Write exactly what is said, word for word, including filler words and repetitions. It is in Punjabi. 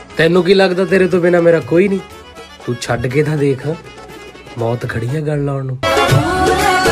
ਤੈਨੂੰ ਕੀ ਲੱਗਦਾ ਤੇਰੇ ਤੋਂ ਬਿਨਾ ਮੇਰਾ ਕੋਈ ਨਹੀਂ? ਤੂੰ ਛੱਡ ਕੇ ਤਾਂ ਦੇਖ, ਮੌਤ ਖੜੀ ਆ ਗੱਲ ਲਾਉਣ ਨੂੰ।